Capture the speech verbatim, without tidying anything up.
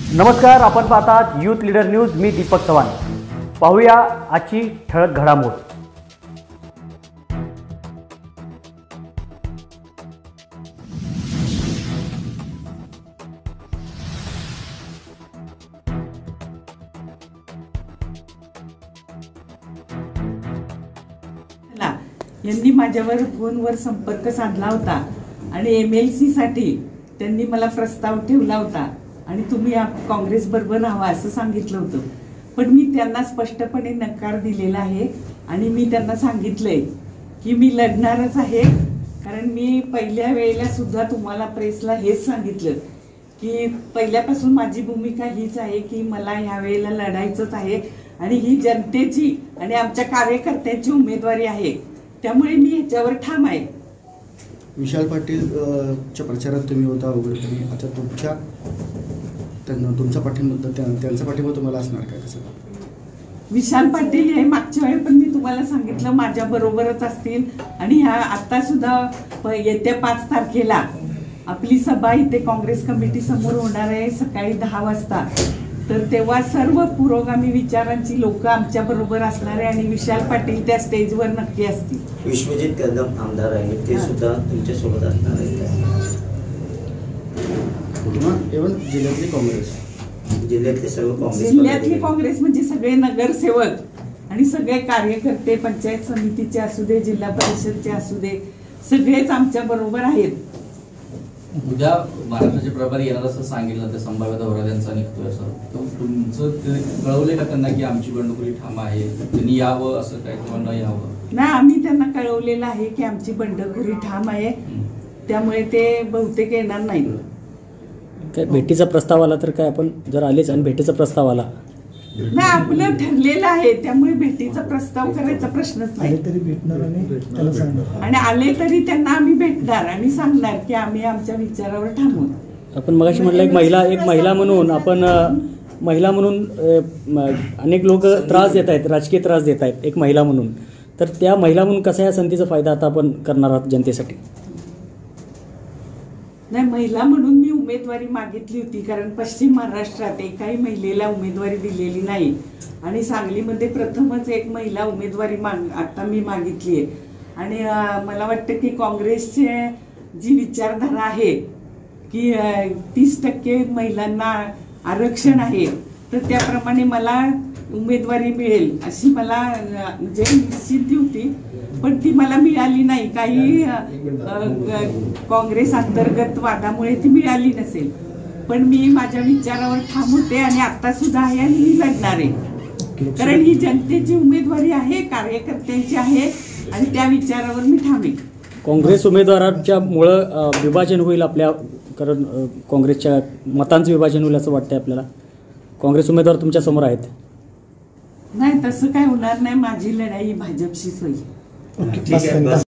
नमस्कार, आपण पाहतात यूथ लीडर न्यूज. मी दीपक चव्हाण. पाहूया आजची ठळक घडामोड. यांनी माझ्यावर फोनवर संपर्क साधला होता आणि एम एल सी साठी त्यांनी मला प्रस्ताव ठेवला होता आणि तुम्ही काँग्रेस बरोबर राहा असं सांगितलं होतं. पण मी त्यांना स्पष्टपणे नकार दिलेला आहे आणि मी त्यांना सांगितलंय की मी लढणारच आहे. कारण मी पहिल्या वेळेला सुद्धा तुम्हाला प्रेसला हेच सांगितलं की पहिल्यापासून माझी भूमिका हीच आहे की मला ह्या वेळेला लढायचंच आहे आणि ही जनतेची आणि आमच्या कार्यकर्त्यांची उमेदवारी आहे. त्यामुळे मी ह्याच्यावर ठाम आहे. विशाल पाटील च्या प्रचारात तुम्ही होता वगैरे, आता तुमच्या त्यांना तुमचा पाठिंबा त्यांचा पाठिंबा तुम्हाला असणार काय? कसं विशाल पाटील हे मागच्या वेळी पण मी तुम्हाला सांगितलं माझ्या बरोबरच असतील आणि ह्या आता सुद्धा येत्या पाच तारखेला आपली सभा इथे काँग्रेस कमिटी समोर होणार आहे सकाळी दहा वाजता. तर तेव्हा सर्व पुरोगामी विचारांची लोक आमच्या बरोबर असणार आहे आणि विशाल पाटील त्या स्टेजवर नक्की असतील. विश्वजित कदम आमदार आहेत, ते सुद्धा तुमच्या सोबत असणार आहेत. इव्हन जिल्ह्यातली काँग्रेस जिल्ह्यातले सर्व काँग्रेस जिल्ह्यातली काँग्रेस म्हणजे सगळे नगरसेवक आणि सगळे कार्यकर्ते, पंचायत समितीचे असू दे, जिल्हा परिषदचे असू दे, सगळेच आमच्या बरोबर आहेत. उद्या महाराष्ट्राचे प्रभारी येणार असं सांगितलं, ते संभाव्य दौरा त्यांचा निघतोय असं, तर तुमचं कळवले का त्यांना की आमची बंडखोरी ठाम आहे, त्यांनी यावं असं काय किंवा न यावं? नाही, आम्ही त्यांना कळवलेलं आहे की आमची बंडखोरी ठाम आहे, त्यामुळे ते बहुतेक येणार नाही. काय भेटीचा प्रस्ताव आला तर काय आपण जर आलेच आणि भेटीचा प्रस्ताव आला नाही, आपलं ठरलेलं आहे, त्यामुळे भेटीचा प्रस्ताव करायचा प्रश्नच नाही. आणि आले तरी त्यांना आम्ही भेटणार आणि सांगणार की आम्ही आमच्या विचारावर ठाम. आपण मगाशी म्हटलं एक महिला एक महिला म्हणून आपण महिला म्हणून अनेक लोक त्रास देत आहेत, राजकीय त्रास देत आहेत एक महिला म्हणून, तर त्या महिला म्हणून कसा या संधीचा फायदा आता आपण करणार आहोत जनतेसाठी? नाही, महिला म्हणून मी उमेदवारी मागितली होती कारण पश्चिम महाराष्ट्रात एकाही महिलेला उमेदवारी दिलेली नाही आणि सांगलीमध्ये प्रथमच एक महिला उमेदवारी माग आता मी मागितली आहे. आणि मला वाटतं की काँग्रेसचे जी विचारधारा आहे की तीस टक्के महिलांना आरक्षण आहे, तर त्याप्रमाणे मला उमेदवारी मिळेल अशी मला म्हणजे निश्चिती होती, पण ती मला मिळाली नाही. काही काँग्रेस अंतर्गत वादामुळे ती मिळाली नसेल, पण मी माझ्या विचारावर ठाम होते आणि आता सुद्धा आहे आणि मी लढणार आहे. कारण ही जनतेची उमेदवारी आहे, कार्यकर्त्यांची आहे आणि त्या विचारावर मी ठाम आहे. काँग्रेस उमेदवारांच्या मुळे विभाजन होईल आपल्या, कारण काँग्रेसच्या मतांचं विभाजन होईल असं वाटतंय आपल्याला. काँग्रेस उमेदवार तुमच्या समोर आहेत. नाही, तसं काय होणार नाही. माझी लढाई भाजपशीच होईल. ठीक आहे.